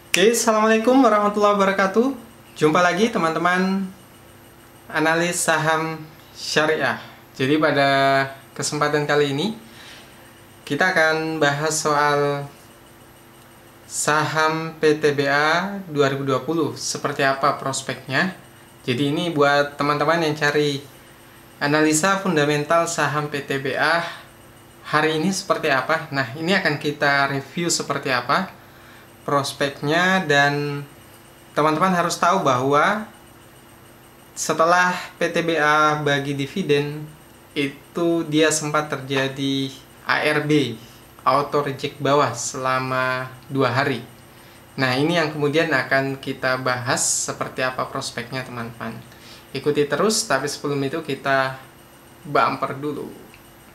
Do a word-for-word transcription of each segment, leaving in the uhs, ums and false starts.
Oke, assalamualaikum warahmatullahi wabarakatuh. Jumpa lagi teman-teman analis saham syariah. Jadi pada kesempatan kali ini kita akan bahas soal saham P T B A dua ribu dua puluh, seperti apa prospeknya. Jadi ini buat teman-teman yang cari analisa fundamental saham P T B A hari ini seperti apa. Nah, ini akan kita review seperti apa prospeknya, dan teman-teman harus tahu bahwa setelah P T B A bagi dividen itu dia sempat terjadi A R B, auto reject bawah, selama dua hari. Nah, ini yang kemudian akan kita bahas seperti apa prospeknya teman-teman. Ikuti terus, tapi sebelum itu kita bumper dulu.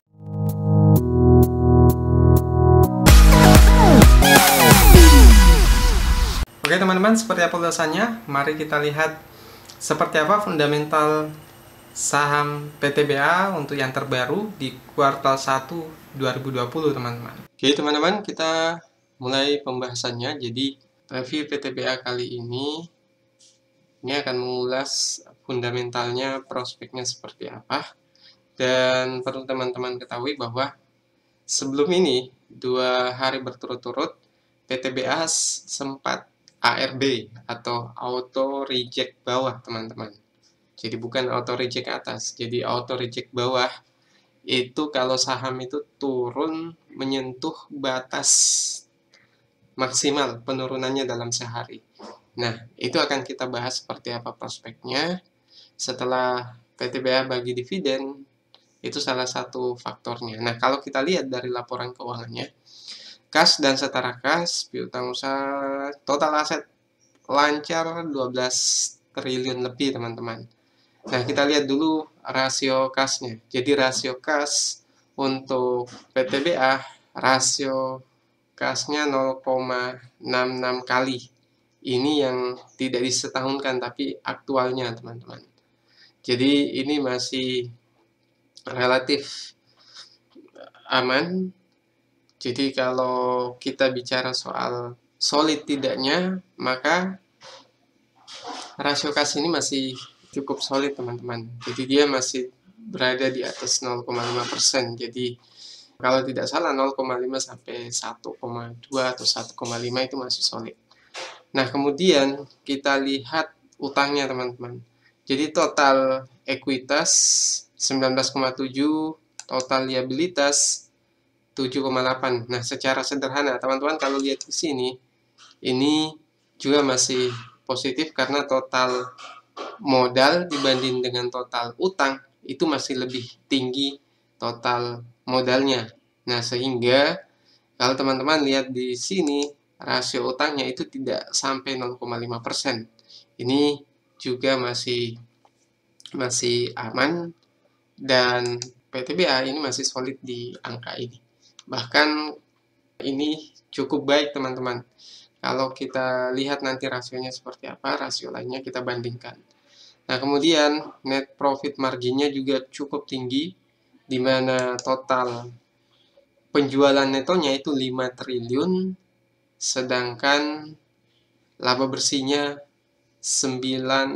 Oke teman-teman, seperti apa ulasannya? Mari kita lihat seperti apa fundamental saham P T B A untuk yang terbaru di kuartal satu dua ribu dua puluh teman-teman. Oke teman-teman, kita mulai pembahasannya. Jadi review P T B A kali ini ini akan mengulas fundamentalnya, prospeknya seperti apa. Dan perlu teman-teman ketahui bahwa sebelum ini dua hari berturut-turut P T B A sempat A R B atau auto reject bawah teman-teman. Jadi bukan auto reject atas, jadi auto reject bawah itu kalau saham itu turun menyentuh batas maksimal penurunannya dalam sehari. Nah, itu akan kita bahas seperti apa prospeknya. Setelah P T B A bagi dividen, itu salah satu faktornya. Nah, kalau kita lihat dari laporan keuangannya, kas dan setara kas, piutang usaha, total aset lancar dua belas triliun lebih teman-teman. Nah, kita lihat dulu rasio kasnya. Jadi rasio kas untuk P T B A, rasio kasnya nol koma enam enam kali. Ini yang tidak disetahunkan tapi aktualnya teman-teman. Jadi ini masih relatif aman. Jadi kalau kita bicara soal solid tidaknya, maka rasio kas ini masih cukup solid teman-teman. Jadi dia masih berada di atas nol koma lima persen. Jadi kalau tidak salah nol koma lima sampai satu koma dua atau satu koma lima itu masih solid. Nah, kemudian kita lihat utangnya teman-teman. Jadi total ekuitas sembilan belas koma tujuh, total liabilitas tujuh koma delapan. Nah, secara sederhana teman-teman kalau lihat di sini, ini juga masih positif karena total modal dibanding dengan total utang itu masih lebih tinggi total modalnya. Nah, sehingga kalau teman-teman lihat di sini, rasio utangnya itu tidak sampai nol koma lima persen. Ini juga masih masih aman, dan P T B A ini masih solid di angka ini. Bahkan ini cukup baik teman-teman. Kalau kita lihat nanti rasionya seperti apa, rasio lainnya kita bandingkan. Nah, kemudian net profit marginnya juga cukup tinggi, di mana total penjualan netonya itu lima triliun, sedangkan laba bersihnya sembilan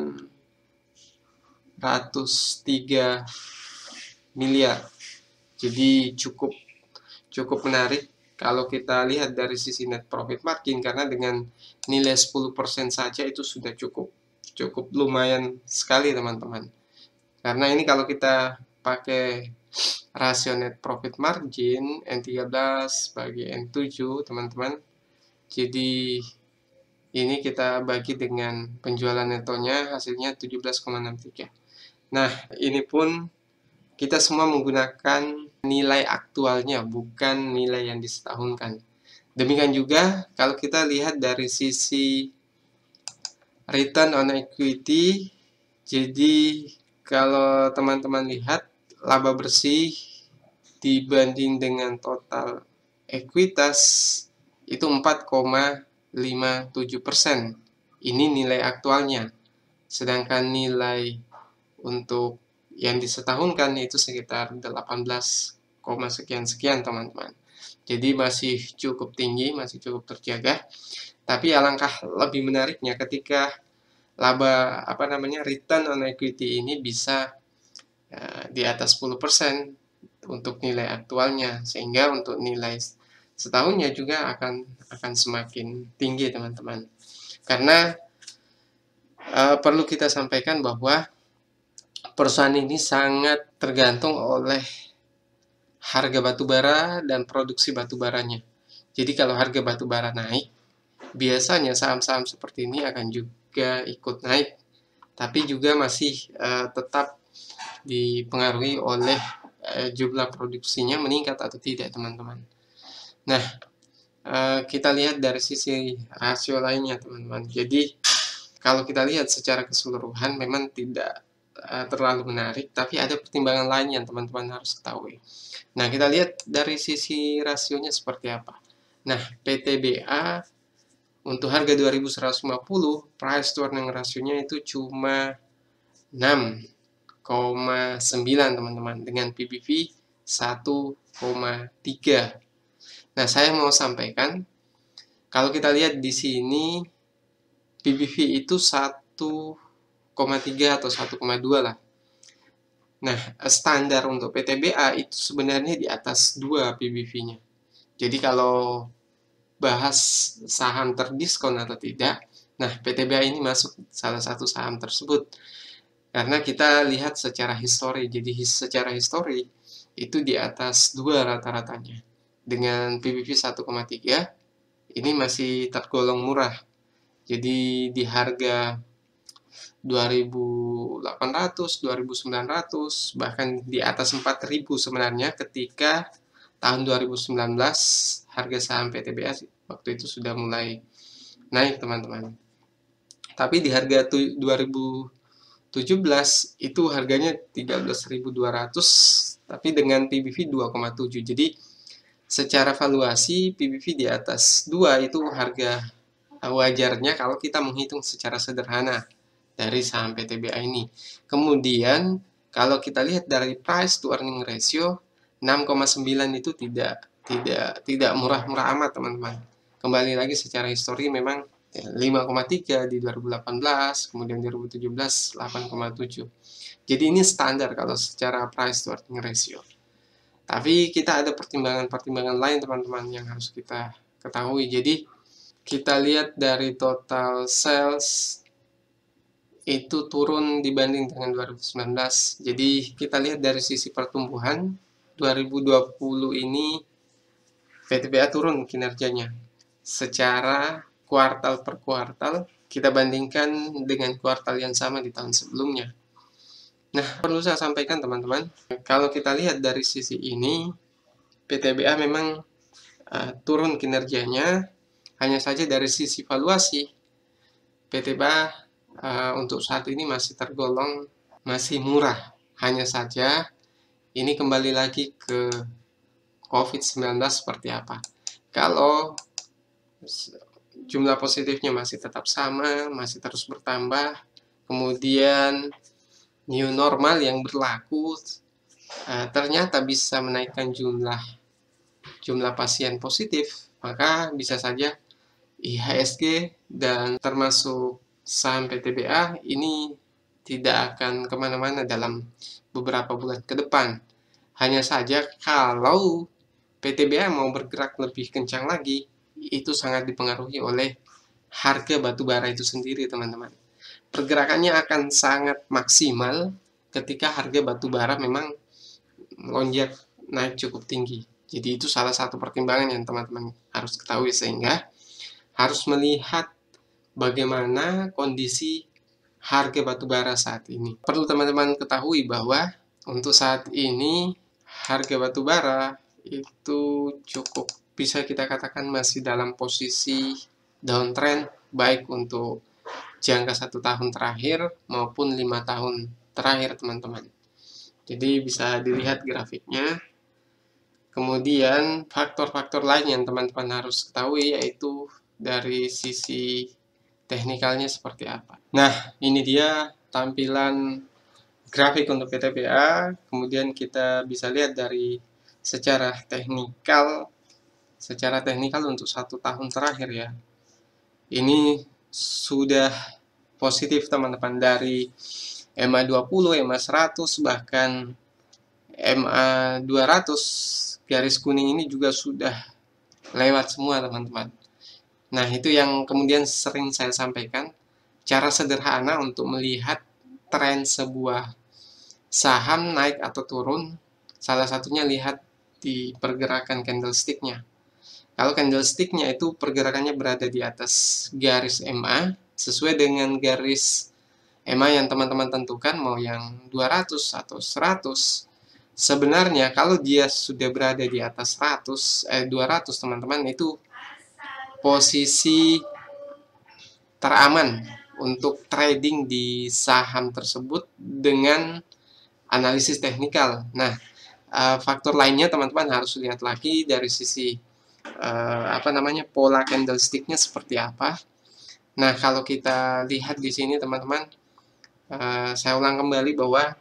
ratus tiga miliar. Jadi cukup cukup menarik kalau kita lihat dari sisi net profit margin, karena dengan nilai sepuluh persen saja itu sudah cukup cukup lumayan sekali teman-teman. Karena ini kalau kita pakai rasio net profit margin N tiga belas bagi N tujuh teman-teman, jadi ini kita bagi dengan penjualan netonya, hasilnya tujuh belas koma enam tiga. Nah, ini pun kita semua menggunakan nilai aktualnya, bukan nilai yang disetahunkan. Demikian juga kalau kita lihat dari sisi return on equity, jadi kalau teman-teman lihat laba bersih dibanding dengan total ekuitas itu empat koma lima tujuh persen. Ini nilai aktualnya. Sedangkan nilai untuk yang disetahunkan itu sekitar delapan belas, sekian-sekian teman-teman. Jadi masih cukup tinggi, masih cukup terjaga. Tapi alangkah lebih menariknya ketika laba apa namanya return on equity ini bisa uh, di atas sepuluh persen untuk nilai aktualnya, sehingga untuk nilai setahunnya juga akan akan semakin tinggi teman-teman. Karena uh, perlu kita sampaikan bahwa perusahaan ini sangat tergantung oleh harga batubara dan produksi batubaranya. Jadi kalau harga batubara naik, biasanya saham-saham seperti ini akan juga ikut naik, tapi juga masih uh, tetap dipengaruhi oleh uh, jumlah produksinya meningkat atau tidak teman-teman. Nah, uh, kita lihat dari sisi rasio lainnya teman-teman. Jadi kalau kita lihat secara keseluruhan memang tidak uh, terlalu menarik, tapi ada pertimbangan lain yang teman-teman harus ketahui. Nah, kita lihat dari sisi rasionya seperti apa. Nah, P T B A untuk harga dua ribu seratus lima puluh, price to earning rasionya itu cuma enam koma sembilan teman-teman, dengan P B V satu koma tiga. Nah, saya mau sampaikan, kalau kita lihat di sini, P B V itu satu koma tiga atau satu koma dua lah. Nah, standar untuk P T B A itu sebenarnya di atas dua P B V-nya. Jadi kalau bahas saham terdiskon atau tidak, nah P T B A ini masuk salah satu saham tersebut. Karena kita lihat secara histori, jadi secara histori itu di atas dua rata-ratanya. Dengan P B V satu koma tiga, ini masih tergolong murah. Jadi di harga dua ribu delapan ratus, dua ribu sembilan ratus, bahkan di atas empat ribu sebenarnya ketika tahun dua ribu sembilan belas harga saham P T B A waktu itu sudah mulai naik teman-teman. Tapi di harga dua ribu tujuh belas itu harganya tiga belas ribu dua ratus tapi dengan P B V dua koma tujuh. Jadi secara valuasi P B V di atas dua itu harga wajarnya kalau kita menghitung secara sederhana dari saham P T B A ini. Kemudian kalau kita lihat dari price to earning ratio enam koma sembilan itu tidak tidak tidak murah-murah amat teman-teman. Kembali lagi secara histori memang ya, lima koma tiga di dua ribu delapan belas, kemudian dua ribu tujuh belas delapan koma tujuh. Jadi ini standar kalau secara price to earning ratio. Tapi kita ada pertimbangan-pertimbangan lain teman-teman yang harus kita ketahui. Jadi kita lihat dari total sales itu turun dibanding dengan dua ribu sembilan belas. Jadi kita lihat dari sisi pertumbuhan dua ribu dua puluh ini P T B A turun kinerjanya secara kuartal per kuartal kita bandingkan dengan kuartal yang sama di tahun sebelumnya. Nah, perlu saya sampaikan teman-teman, kalau kita lihat dari sisi ini P T B A memang uh, turun kinerjanya, hanya saja dari sisi valuasi P T B A uh, untuk saat ini masih tergolong masih murah. Hanya saja ini kembali lagi ke COVID sembilan belas seperti apa. Kalau jumlah positifnya masih tetap sama, masih terus bertambah, kemudian new normal yang berlaku uh, ternyata bisa menaikkan jumlah jumlah pasien positif, maka bisa saja I H S G dan termasuk saham P T B A ini tidak akan kemana-mana dalam beberapa bulan ke depan. Hanya saja kalau P T B A mau bergerak lebih kencang lagi, itu sangat dipengaruhi oleh harga batubara itu sendiri teman-teman. Pergerakannya akan sangat maksimal ketika harga batubara memang melonjak naik cukup tinggi. Jadi itu salah satu pertimbangan yang teman-teman harus ketahui, sehingga harus melihat bagaimana kondisi harga batubara saat ini. Perlu teman-teman ketahui bahwa untuk saat ini harga batubara itu cukup bisa kita katakan masih dalam posisi downtrend, baik untuk jangka satu tahun terakhir maupun lima tahun terakhir teman-teman. Jadi bisa dilihat grafiknya. Kemudian faktor-faktor lain yang teman-teman harus ketahui yaitu dari sisi teknikalnya seperti apa. Nah, ini dia tampilan grafik untuk P T B A. Kemudian kita bisa lihat dari secara teknikal, secara teknikal untuk satu tahun terakhir ya. ini sudah positif teman-teman, dari M A dua puluh, M A seratus, bahkan M A dua ratus, garis kuning ini juga sudah lewat semua teman-teman. Nah, itu yang kemudian sering saya sampaikan, cara sederhana untuk melihat tren sebuah saham naik atau turun, salah satunya lihat di pergerakan candlestick-nya. Kalau candlestick-nya itu pergerakannya berada di atas garis M A, sesuai dengan garis M A yang teman-teman tentukan, mau yang dua ratus atau seratus. Sebenarnya kalau dia sudah berada di atas seratus, eh, dua ratus teman-teman, itu posisi teraman untuk trading di saham tersebut dengan analisis teknikal. Nah, faktor lainnya teman-teman harus lihat lagi dari sisi apa namanya pola candlestick-nya seperti apa. Nah, kalau kita lihat di sini teman-teman, saya ulang kembali bahwa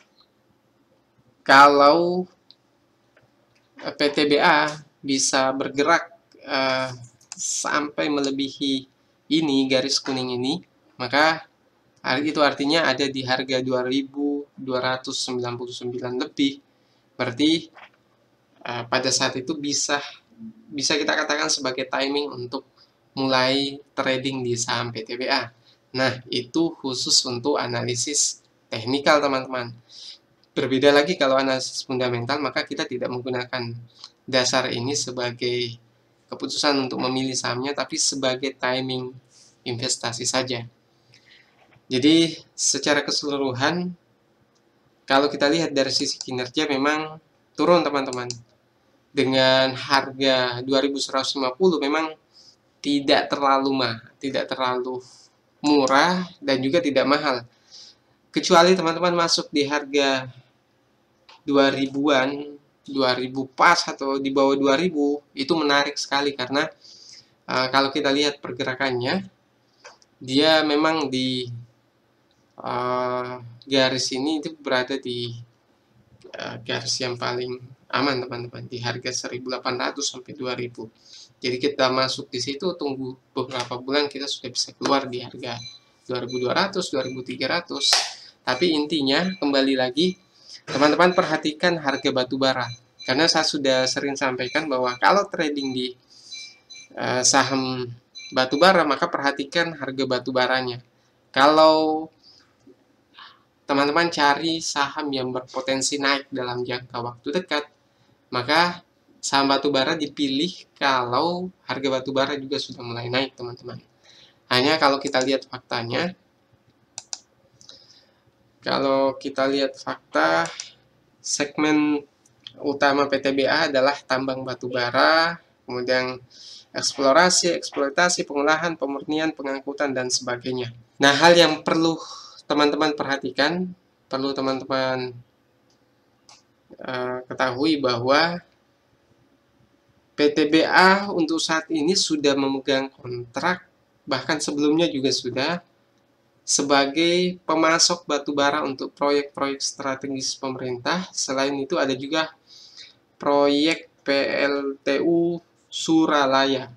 kalau P T B A bisa bergerak sampai melebihi ini, garis kuning ini, maka itu artinya ada di harga dua ribu dua ratus sembilan puluh sembilan lebih. Berarti uh, pada saat itu bisa bisa kita katakan sebagai timing untuk mulai trading di saham P T B A. Nah, itu khusus untuk analisis teknikal teman-teman. Berbeda lagi kalau analisis fundamental, maka kita tidak menggunakan dasar ini sebagai keputusan untuk memilih sahamnya, tapi sebagai timing investasi saja. Jadi secara keseluruhan, kalau kita lihat dari sisi kinerja memang turun teman-teman. Dengan harga dua ribu seratus lima puluh memang tidak terlalu mah, tidak terlalu murah dan juga tidak mahal. Kecuali teman-teman masuk di harga dua ribuan, dua ribu pas atau di bawah dua ribu, itu menarik sekali karena uh, kalau kita lihat pergerakannya, dia memang di uh, garis ini itu berada di uh, garis yang paling aman teman-teman, di harga seribu delapan ratus sampai dua ribu. Jadi kita masuk di situ, tunggu beberapa bulan, kita sudah bisa keluar di harga dua ribu dua ratus, dua ribu tiga ratus. Tapi intinya kembali lagi, teman-teman perhatikan harga batu bara. Karena saya sudah sering sampaikan bahwa kalau trading di uh, saham batu bara, maka perhatikan harga batu baranya. Kalau teman-teman cari saham yang berpotensi naik dalam jangka waktu dekat, maka saham batu bara dipilih kalau harga batu bara juga sudah mulai naik teman-teman. Hanya kalau kita lihat faktanya, kalau kita lihat fakta, segmen utama P T B A adalah tambang batu bara, kemudian eksplorasi, eksploitasi, pengolahan, pemurnian, pengangkutan, dan sebagainya. Nah, hal yang perlu teman-teman perhatikan, perlu teman-teman uh, ketahui bahwa P T B A untuk saat ini sudah memegang kontrak, bahkan sebelumnya juga sudah, sebagai pemasok batu bara untuk proyek-proyek strategis pemerintah. Selain itu ada juga proyek P L T U Suralaya.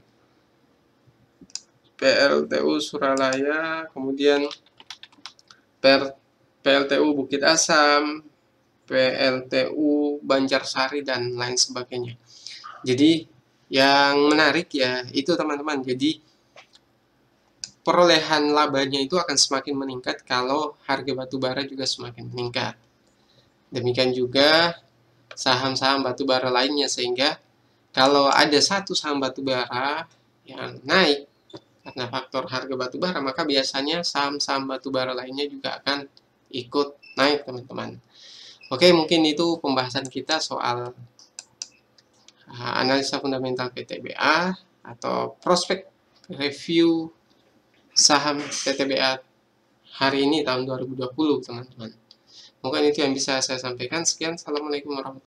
P L T U Suralaya, kemudian P L T U Bukit Asam, P L T U Banjarsari, dan lain sebagainya. Jadi yang menarik ya itu teman-teman, jadi perolehan labanya itu akan semakin meningkat kalau harga batu bara juga semakin meningkat. Demikian juga saham-saham batu bara lainnya, sehingga kalau ada satu saham batu bara yang naik karena faktor harga batu bara, maka biasanya saham-saham batu bara lainnya juga akan ikut naik teman-teman. Oke, mungkin itu pembahasan kita soal uh, analisa fundamental P T B A atau prospek review saham P T B A hari ini tahun dua ribu dua puluh teman-teman. Mungkin itu yang bisa saya sampaikan. Sekian, assalamualaikum warahmatullahi wabarakatuh.